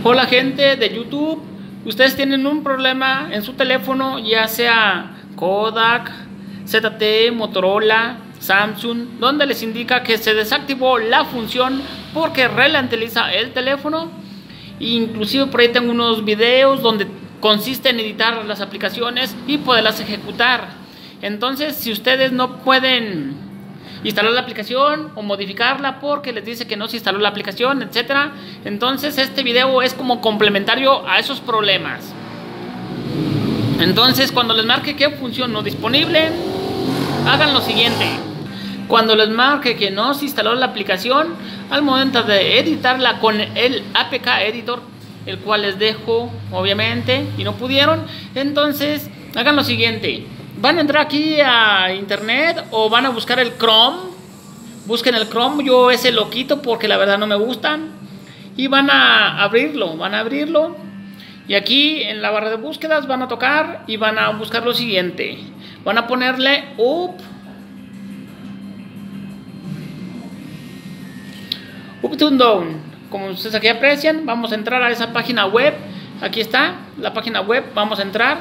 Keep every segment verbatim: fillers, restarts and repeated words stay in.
Hola gente de YouTube, ustedes tienen un problema en su teléfono, ya sea Kodak, Z T E, Motorola, Samsung, donde les indica que se desactivó la función porque ralentiza el teléfono. Inclusive por ahí tengo unos videos donde consiste en editar las aplicaciones y poderlas ejecutar. Entonces, si ustedes no pueden instalar la aplicación o modificarla porque les dice que no se instaló la aplicación, etcétera, entonces este video es como complementario a esos problemas. Entonces, cuando les marque que función no disponible, hagan lo siguiente. Cuando les marque que no se instaló la aplicación, al momento de editarla con el A P K Editor, el cual les dejo obviamente, y no pudieron, entonces hagan lo siguiente. Van a entrar aquí a internet o van a buscar el Chrome. Busquen el Chrome, yo ese lo quito porque la verdad no me gusta. Y van a abrirlo, van a abrirlo. Y aquí en la barra de búsquedas van a tocar y van a buscar lo siguiente. Van a ponerle up. Up to down. Como ustedes aquí aprecian, vamos a entrar a esa página web. Aquí está la página web, vamos a entrar.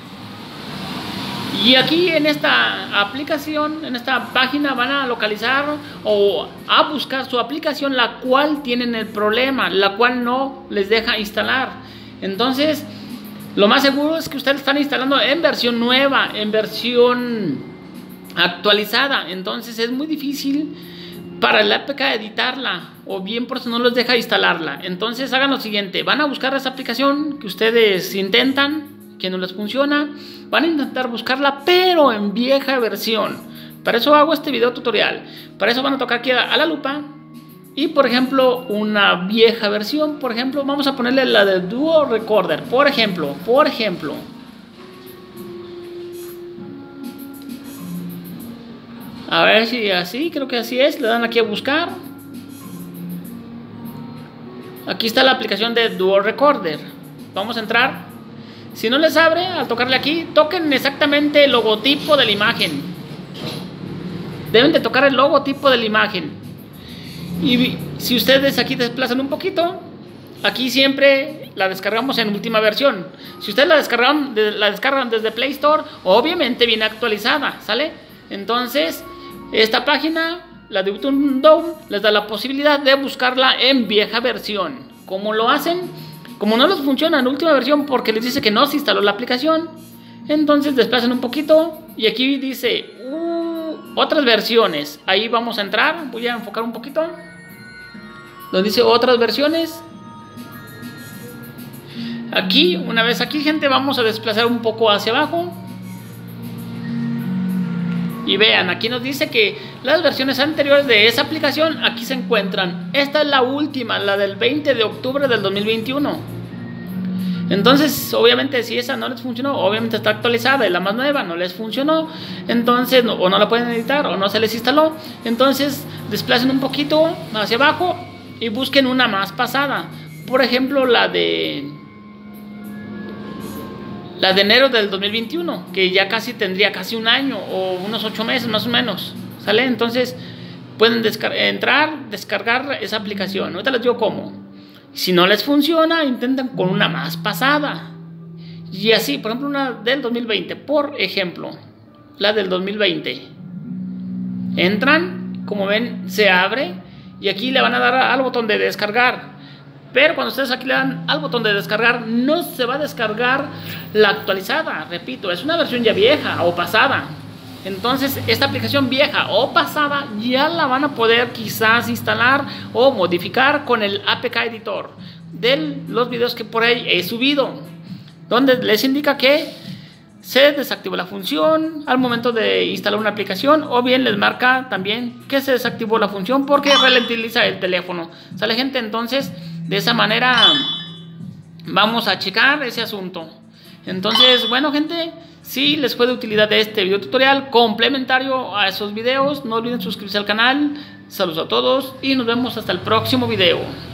Y aquí en esta aplicación, en esta página van a localizar o a buscar su aplicación, la cual tienen el problema, la cual no les deja instalar. Entonces, lo más seguro es que ustedes están instalando en versión nueva, en versión actualizada. Entonces es muy difícil para el A P K editarla, o bien por eso no les deja instalarla. Entonces hagan lo siguiente, van a buscar esa aplicación que ustedes intentan, que no les funciona, van a intentar buscarla pero en vieja versión. Para eso hago este video tutorial. Para eso van a tocar aquí a la lupa y por ejemplo una vieja versión, por ejemplo vamos a ponerle la de Duo Recorder, por ejemplo, por ejemplo a ver si así, creo que así es. Le dan aquí a buscar. Aquí está la aplicación de Duo Recorder. Vamos a entrar. Si no les abre, al tocarle aquí, toquen exactamente el logotipo de la imagen. Deben de tocar el logotipo de la imagen. Y si ustedes aquí desplazan un poquito, aquí siempre la descargamos en última versión. Si ustedes la descargan, la descargan desde Play Store, obviamente viene actualizada, ¿sale? Entonces, esta página, la de Uptodown, les da la posibilidad de buscarla en vieja versión. ¿Cómo lo hacen? Como no les funciona en última versión porque les dice que no se instaló la aplicación, entonces desplacen un poquito y aquí dice uh, otras versiones. Ahí vamos a entrar, voy a enfocar un poquito. Donde dice otras versiones. Aquí, una vez aquí, gente, vamos a desplazar un poco hacia abajo. Y vean, aquí nos dice que las versiones anteriores de esa aplicación aquí se encuentran. Esta es la última, la del veinte de octubre del dos mil veintiuno. Entonces, obviamente, si esa no les funcionó, obviamente está actualizada, y la más nueva no les funcionó. Entonces, no, o no la pueden editar, o no se les instaló. Entonces, desplacen un poquito hacia abajo y busquen una más pasada. Por ejemplo, la de... La de enero del dos mil veintiuno, que ya casi tendría casi un año o unos ocho meses más o menos, ¿sale? Entonces pueden descar entrar, descargar esa aplicación. Ahorita les digo cómo. Si no les funciona, intenten con una más pasada. Y así, por ejemplo, una del dos mil veinte, por ejemplo, la del dos mil veinte. Entran, como ven, se abre y aquí le van a dar al botón de descargar. Pero cuando ustedes aquí le dan al botón de descargar, no se va a descargar la actualizada. Repito, es una versión ya vieja o pasada. Entonces, esta aplicación vieja o pasada ya la van a poder quizás instalar o modificar con el A P K Editor de los videos que por ahí he subido, donde les indica que se desactivó la función al momento de instalar una aplicación, o bien les marca también que se desactivó la función porque ralentiza el teléfono. ¿Sale, gente? Entonces, de esa manera vamos a checar ese asunto. Entonces, bueno, gente, si les fue de utilidad este video tutorial complementario a esos videos, no olviden suscribirse al canal. Saludos a todos y nos vemos hasta el próximo video.